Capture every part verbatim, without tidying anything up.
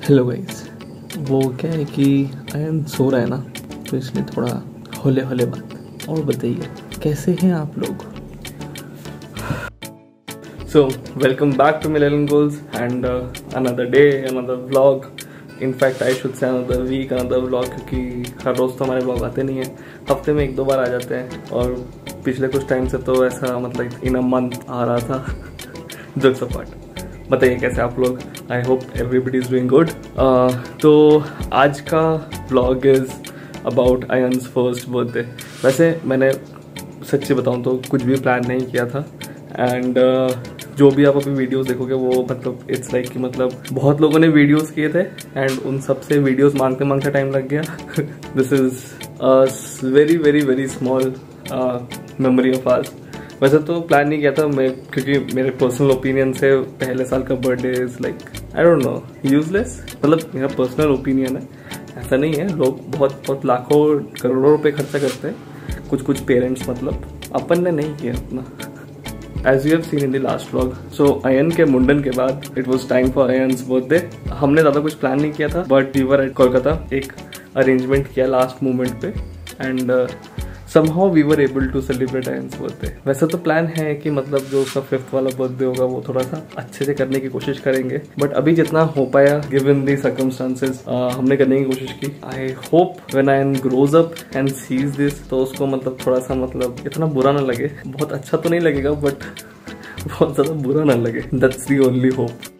Hello guys. वो क्या है कि आयन सो रहा है ना, तो इसलिए थोड़ा होले होले बात। और बताइए कैसे हैं आप लोग। So welcome back to Millennium Goals and another day another vlog. In fact I should say another week another vlog, क्योंकि हर रोज़ तो हमारे व्लॉग आते नहीं हैं, हफ्ते में एक दो बार आ जाते हैं। और पिछले कुछ टाइम से तो ऐसा मतलब इन अ मंथ आ रहा था। जोक्स अपार्ट, बताइए कैसे आप लोग। I hope everybody is doing good. तो आज का vlog is about Ayan's first birthday. वैसे मैंने सच्ची बताऊँ तो कुछ भी प्लान नहीं किया था एंड uh, जो भी आप अभी वीडियोस देखोगे वो मतलब इट्स लाइक कि मतलब बहुत लोगों ने वीडियोस किए थे एंड उन सब से वीडियोस मांगते मांगते टाइम लग गया। This is very very very small memory of ours. वैसे तो प्लान नहीं किया था मैं, क्योंकि मेरे पर्सनल ओपिनियन से पहले साल का birthday is like I don't know useless. मतलब मेरा पर्सनल ओपिनियन है, ऐसा नहीं है। लोग बहुत बहुत लाखों करोड़ों रुपए खर्चा करते हैं, कुछ कुछ पेरेंट्स, मतलब अपन ने नहीं किया अपना। As you have seen in the last vlog. So Ayan के मुंडन के बाद it was time for Ayan's birthday. हमने ज़्यादा कुछ प्लान नहीं किया था, but we were at Kolkata, एक अरेंजमेंट किया लास्ट मोमेंट पे and somehow we were able to celebrate Ayan's birthday. वैसे तो प्लान है कि मतलब जो उसका फिफ्थ वाला बर्थडे होगा वो थोड़ा सा अच्छे से करने की कोशिश करेंगे, बट अभी जितना हो पाया गिवन दी सर्कमस्टांसेस हमने करने की कोशिश की। I hope when Ayan grows up and sees this तो उसको मतलब थोड़ा सा मतलब इतना बुरा ना लगे। बहुत अच्छा तो नहीं लगेगा बट बहुत ज़्यादा बुरा ना लगे। That's the only hope.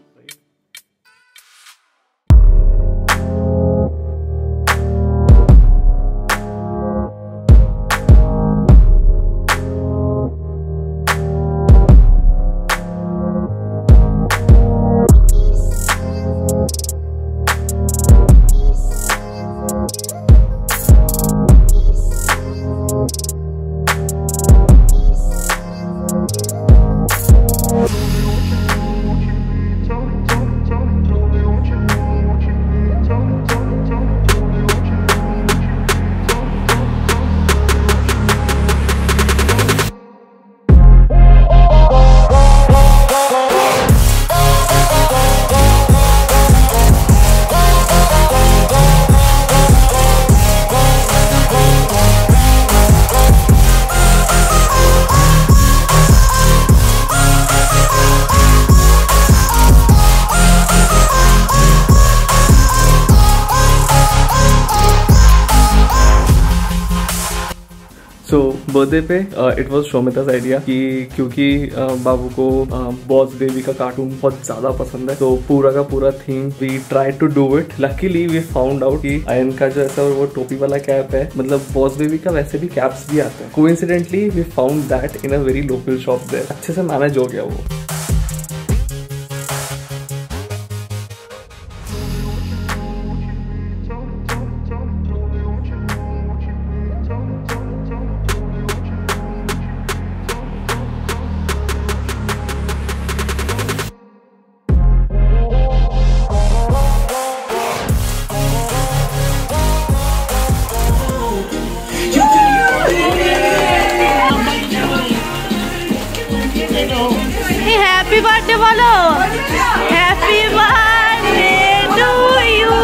So birthday पे इट वॉज शोमिता's आइडिया कि क्योंकि uh, बाबू को बॉस uh, बेबी का कार्टून बहुत ज़्यादा पसंद है, तो पूरा का पूरा theme we try to do it. Luckily we found out कि आयन का जो ऐसा वो टोपी वाला कैप है, मतलब बॉस बेबी का वैसे भी कैप्स भी आते हैं। Coincidentally we found that in a very local shop there. अच्छे से मैनेज हो गया वो। हैप्पी बर्थडे बोलो। Happy birthday to you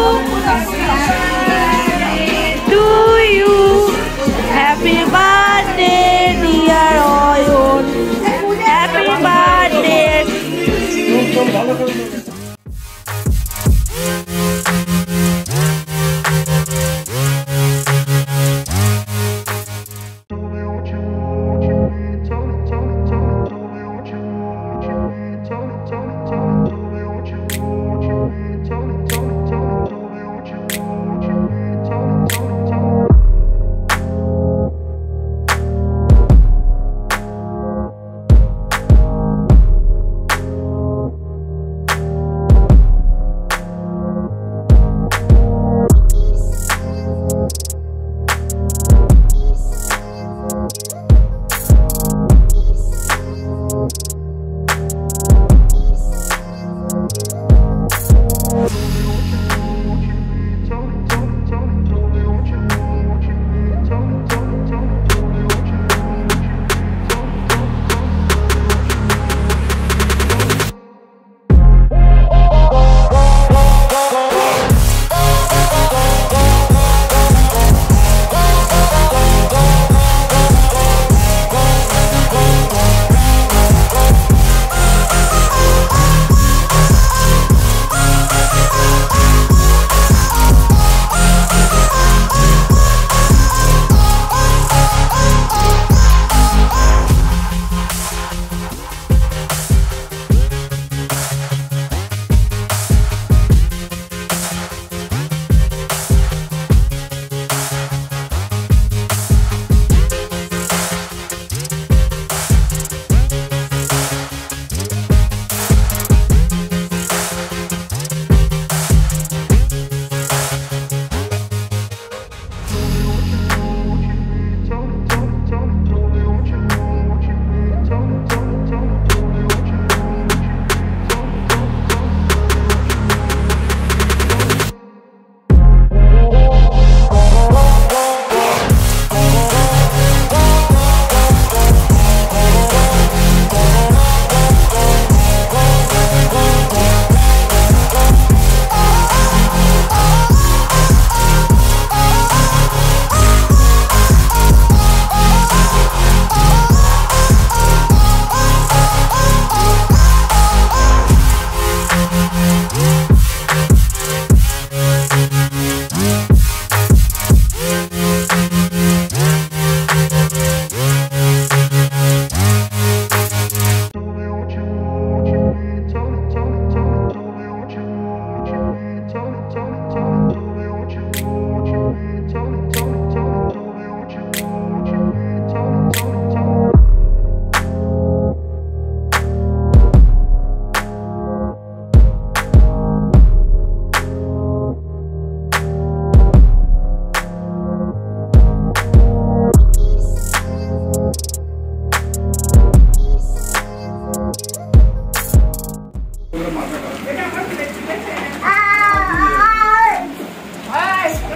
to you happy birthday dear Ayan. Happy birthday.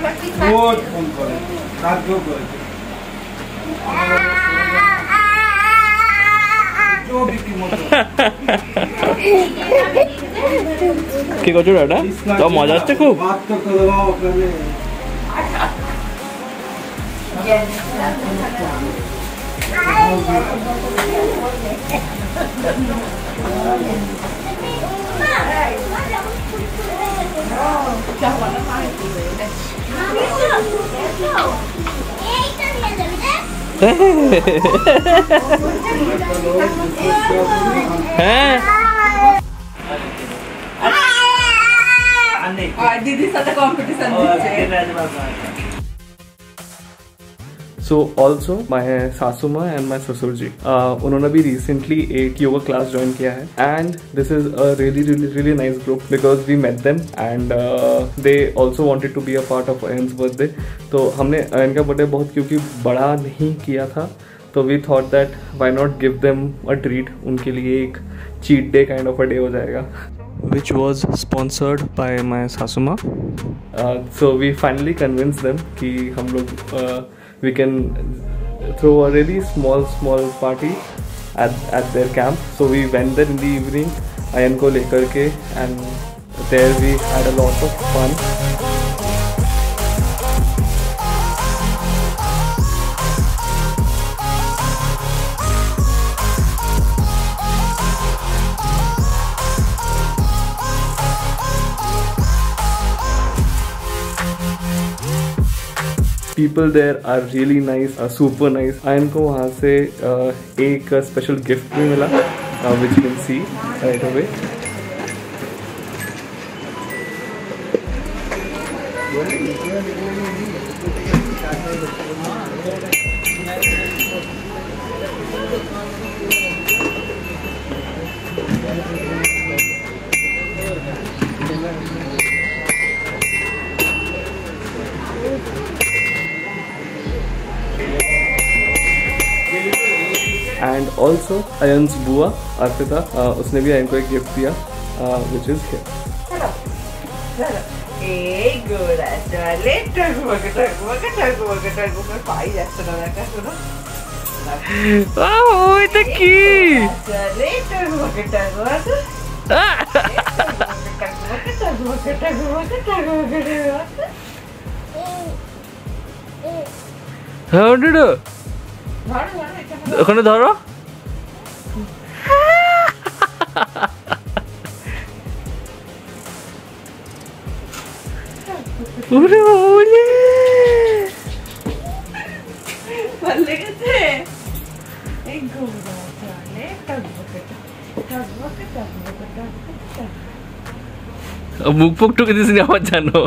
রোজ ফোন করে, কাজও করে। কি করছো দাদা? তো মজা হচ্ছে খুব। হ্যাঁ দিদির সাথে কম্পিটিশন দিচ্ছে। So also my सासू माँ and my ससुर जी uh, उन्होंने भी recently एक योगा क्लास ज्वाइन किया है and this is a really really really nice group because we met them and uh, they also wanted to be a part of Ayan's birthday. तो हमने अयन का birthday बहुत क्योंकि बड़ा नहीं किया था तो we thought that why not give them a treat, उनके लिए एक cheat day kind of a day हो जाएगा, which was sponsored by my सासू माँ. uh, so we finally convinced them कि हम लोग uh, we can throw a really small small party at at their camp. So we went there in the evening, Ayan ko lekar ke, and there we had a lot of fun. People there are really nice, uh, super nice. Ayan को वहाँ से uh, एक special gift भी मिला, uh, which you can see right away. And also Ayan's बुआ Arpita, uh, उसने भी अयन को एक गिफ्ट दिया, uh, which is here. এই গোরা চলে টগবগ টগবগ টগবগ টগবগ পাই যাচ্ছে না দেখা শুনো। ওই তো কি চলে টগবগ টগবগ টগবগ টগবগ টগবগ টগবগ হ্যাঁ ডিডো ওখানে ধরো। ওরে ওলে ভালো লেগেছে। এই গোরা চলে টগবগ টগবগ টগবগ টগবগ মুখ ফুক টুকে দিস নি আমার জানো।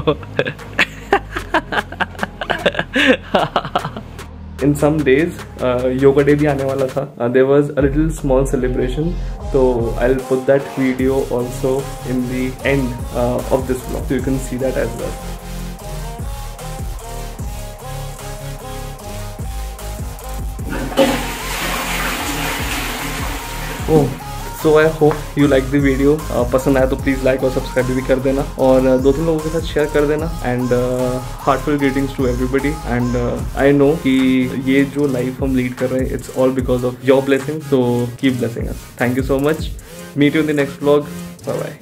In some days, uh, yoga day भी आने वाला था. Uh, there was a little small celebration, so I'll put that video also in the end uh, of this vlog, so you can see that as well. Oh. So I hope you like the video. uh, पसंद आया तो please like और subscribe भी कर देना और uh, दो तीन लोगों के साथ शेयर कर देना and heartful greetings to everybody and I know कि ये जो लाइफ हम लीड कर रहे हैं it's all because of your blessing, so keep blessing us. Thank you so much. Meet you in the next vlog. Bye bye.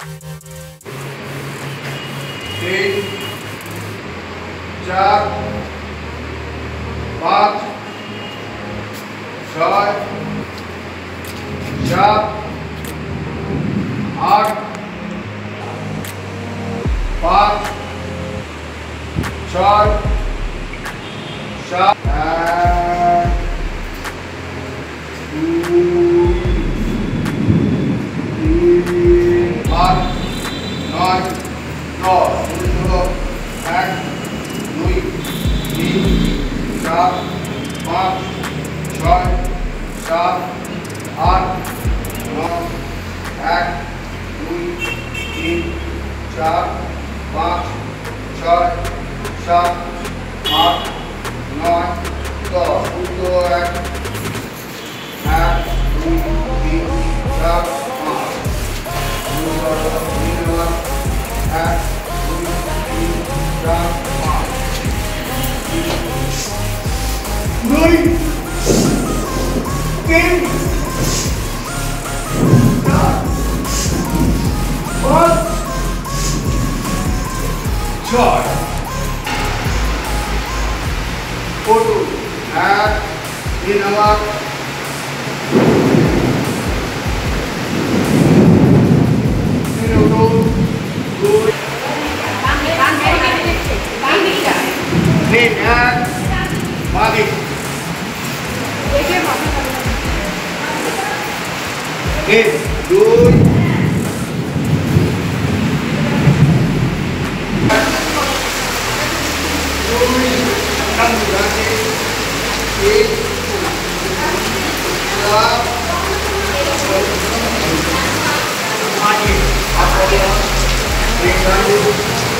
चार पाँच छः सात आठ पाँच छः सात आठ नौ दस एक दुई तीन चार पाँच छः सात आठ नौ एक दुई तीन चार पाँच छः सात आठ नौ दस एक एक दुई तीन चार पाँच एक दुई तीन चार पाँच Foto. At in our Nih at balik. Oke, dulu. Thank you.